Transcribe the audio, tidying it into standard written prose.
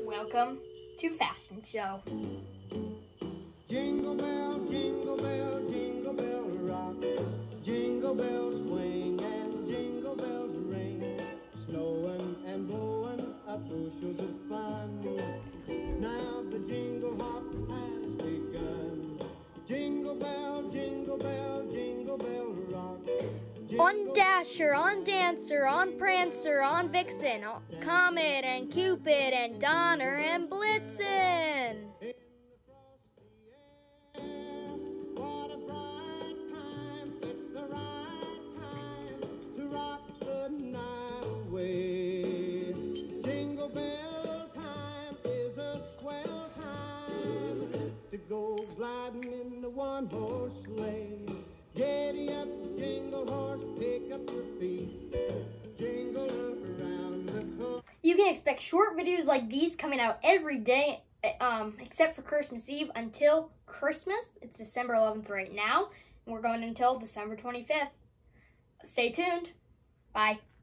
Welcome to Fashion Show. Jingle bell, jingle bell rock. Jingle bells swing and jingle bells ring. Snowing and blowing up bushels of fun. Now the jingle hop has begun. Jingle bell, jingle bell, jingle bell rock. On Dasher, on Dancer, on Prancer, on Vixen, on Comet and Cupid and Donner and Blitzen. What a bright time, it's the right time to rock the night away. Jingle bell time is a swell time to go gliding in the one-horse sleigh. Giddy up, jingle horse, pick up your feet, jingle around the clock. You can expect short videos like these coming out every day, except for Christmas Eve until Christmas. It's December 11th right now, and we're going until December 25th. Stay tuned. Bye.